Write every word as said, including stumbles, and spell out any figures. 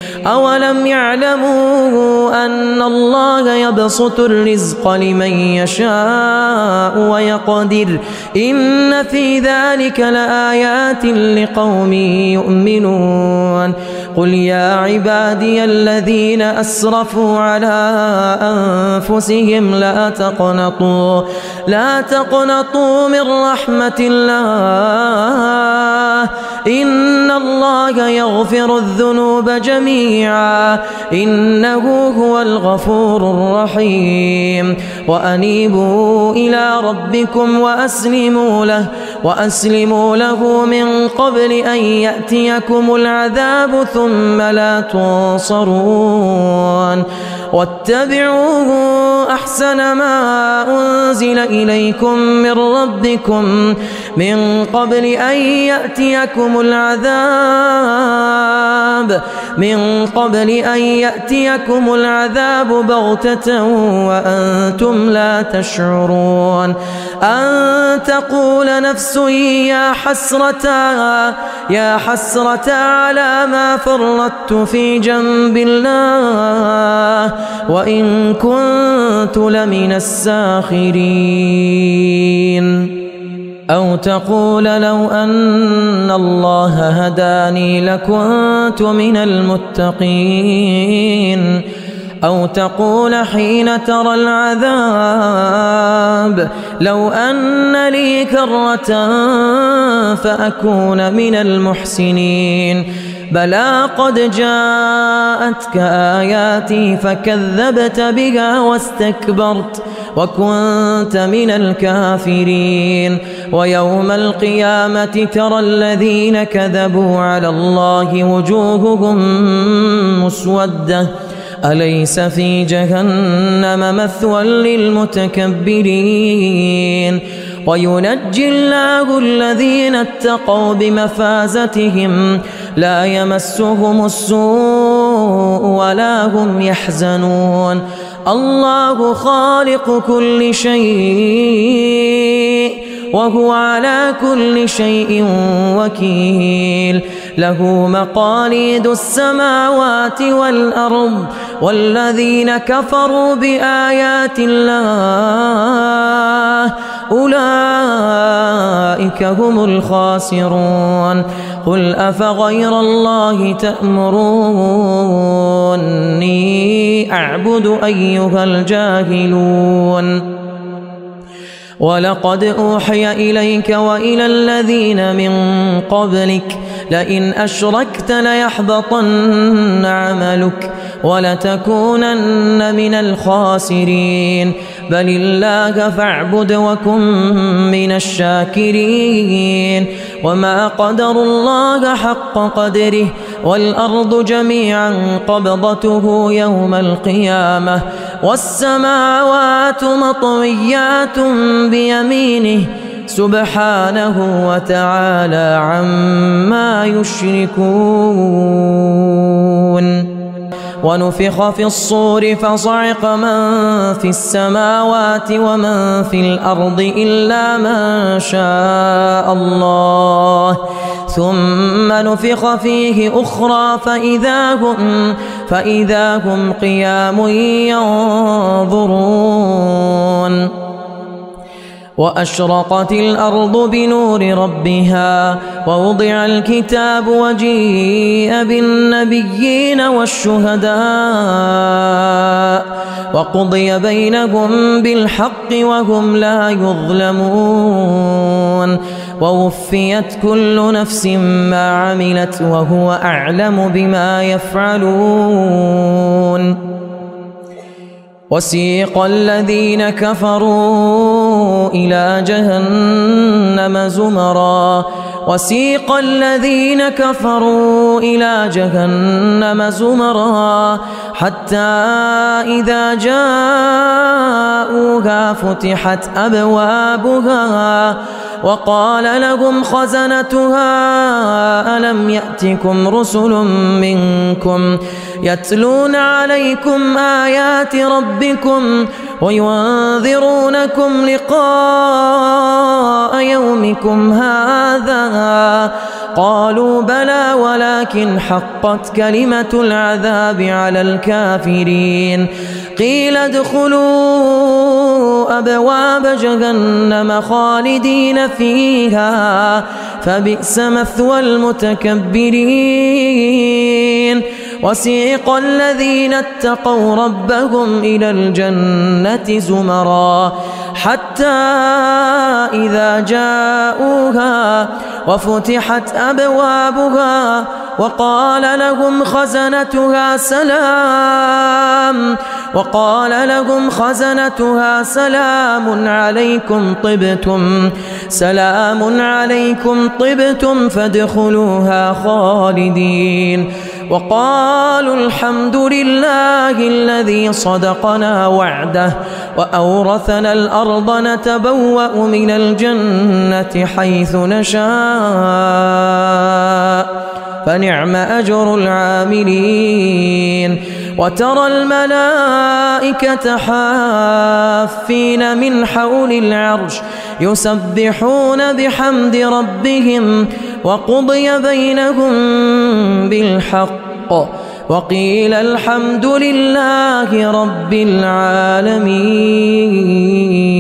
أولم يعلموا أن الله يبسط الرزق لمن يشاء ويقدر إن في ذلك لآيات لقوم يؤمنون قل يا عبادي الذين أسرفوا على أنفسهم لا تقنطوا لا تقنطوا من رحمة الله إن الله يغفر الذنوب جميعا إنه هو الغفور الرحيم وأنيبوا إلى ربكم وأسلموا له وأسلموا له من قبل أن يأتيكم العذاب ثم لا تنصرون واتبعوه أحسن ما أنزل إليكم من ربكم من قبل أن يأتيكم العذاب من قبل أن يأتيكم العذاب بغتة وأنتم لا تشعرون أن تقول نفس يا حسرة يا حسرة على ما فرطت في جنب الله وإن كنت لمن الساخرين أو تقول لو أن الله هداني لكنت من المتقين أو تقول حين ترى العذاب لو أن لي كرة فأكون من المحسنين بلى قد جاءتك آياتي فكذبت بها واستكبرت وكنت من الكافرين ويوم القيامة ترى الذين كذبوا على الله وجوههم مسودة أليس في جهنم مثوى للمتكبرين وينجي الله الذين اتقوا بمفازتهم لا يمسهم السوء ولا هم يحزنون الله خالق كل شيء وهو على كل شيء وكيل له مقاليد السماوات والأرض والذين كفروا بآيات الله أولئك هم الخاسرون قل أفغير الله تأمروني أعبد أيها الجاهلون ولقد أوحي إليك وإلى الذين من قبلك لئن أشركت ليحبطن عملك ولتكونن من الخاسرين بل الله فاعبد وكن من الشاكرين وما قدروا الله حق قدره والأرض جميعا قبضته يوم القيامة والسماوات مطويات بيمينه سبحانه وتعالى عما يشركون ونفخ في الصور فصعق من في السماوات ومن في الأرض إلا من شاء الله ثم نفخ فيه أخرى فإذا هم, فإذا هم قيام ينظرون وأشرقت الأرض بنور ربها ووضع الكتاب وجيء بالنبيين والشهداء وقضي بينهم بالحق وهم لا يظلمون ووفيت كل نفس ما عملت وهو أعلم بما يفعلون وسيق الذين كفروا إلى جهنم زمرا وسيق الذين كفروا إلى جهنم زمرا حتى إذا جاءوها فتحت أبوابها وقال لهم خزنتها ألم يأتكم رسل منكم يتلون عليكم آيات ربكم وينذرونكم لقاء يومكم هذا قالوا بلى ولكن حقت كلمة العذاب على الكافرين قيل ادخلوا أبواب جهنم خالدين فيها فبئس مثوى المتكبرين وسيق الذين اتقوا ربهم إلى الجنة زمرا حتى إذا جاءوها وفتحت أبوابها وقال لهم خزنتها سلام وقال لهم خزنتها سلام عليكم طبتم سلام عليكم طبتم فادخلوها خالدين وقالوا الحمد لله الذي صدقنا وعده وأورثنا الأرض نتبوأ من الجنة حيث نشاء فنعم أجر العاملين وترى الملائكة حافين من حول العرش يسبحون بحمد ربهم وقضي بينهم بالحق وقيل الحمد لله رب العالمين.